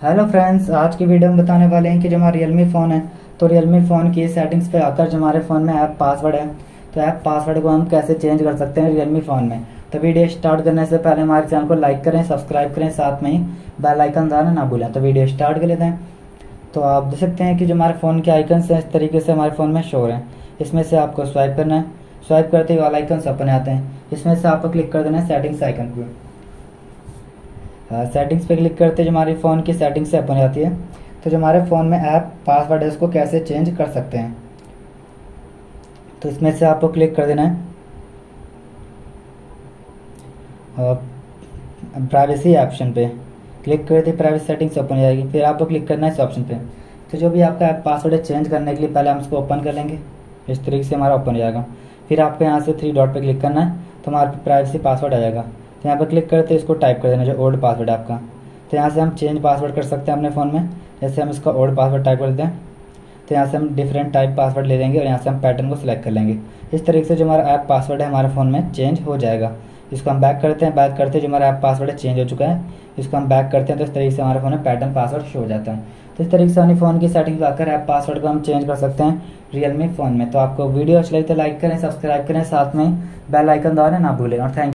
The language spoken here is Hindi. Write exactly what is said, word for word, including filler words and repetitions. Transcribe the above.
हेलो फ्रेंड्स, आज की वीडियो में बताने वाले हैं कि जो हमारा रियलमी फ़ोन है तो रियलमी फ़ोन की सेटिंग्स पे आकर जो हमारे फ़ोन में ऐप पासवर्ड है तो ऐप पासवर्ड को हम कैसे चेंज कर सकते हैं रियलमी फ़ोन में। तो वीडियो स्टार्ट करने से पहले हमारे चैनल को लाइक करें, सब्सक्राइब करें, साथ में ही बेल आइकन दबाना ना भूलें। तो वीडियो स्टार्ट कर लेते हैं। तो आप देख सकते हैं कि जो हमारे फ़ोन के आइकन्स हैं इस तरीके से हमारे फ़ोन में शो हो रहे हैं। इसमें से आपको स्वाइप करना है, स्वाइप करते ही वाल आइकन्स अपने आते हैं। इसमें से आपको क्लिक कर देना है सेटिंग्स आइकन पर। सेटिंग्स पे क्लिक करते जो हमारी फ़ोन की सेटिंग्स से ओपन जाती है। तो जो हमारे फ़ोन में ऐप पासवर्ड है उसको कैसे चेंज कर सकते हैं, तो इसमें से आपको क्लिक कर देना है प्राइवेसी ऑप्शन पे। क्लिक करते प्राइवेसी सेटिंग्स ओपन हो जाएगी। फिर आपको क्लिक करना है इस ऑप्शन पे। तो जो भी आपका ऐप पासवर्ड है चेंज करने के लिए पहले हम इसको ओपन कर लेंगे। इस तरीके से हमारा ओपन हो जाएगा। फिर आपको यहाँ से थ्री डॉट पे क्लिक करना है तो हमारे प्राइवेसी पासवर्ड आ जाएगा। तो यहाँ पर क्लिक करते इसको टाइप कर देना जो ओल्ड पासवर्ड है आपका। तो यहाँ से हम चेंज पासवर्ड कर सकते हैं अपने फ़ोन में। जैसे हम इसका ओल्ड पासवर्ड टाइप कर देते हैं तो यहाँ से हम डिफरेंट टाइप पासवर्ड ले लेंगे और यहाँ से हम पैटर्न को सिलेक्ट कर लेंगे। इस तरीके से जो हमारा ऐप पासवर्ड है हमारे फ़ोन में चेंज हो जाएगा। इसको हम बैक करते हैं। बैक करते जो हमारा ऐप पासवर्ड है चेंज हो चुका है, इसको हम बैक करते हैं तो इस तरीके से हमारे फ़ोन में पैटर्न पासवर्ड शो हो जाता है। तो इस तरीके से अपनी फ़ोन की सेटिंग लाकर ऐप पासवर्ड को हम चेंज कर सकते हैं रियलमी फ़ोन में। तो आपको वीडियो अच्छी लगी तो लाइक करें, सब्सक्राइब करें, साथ में बेल आइकन दबाना ना भूलें। और थैंक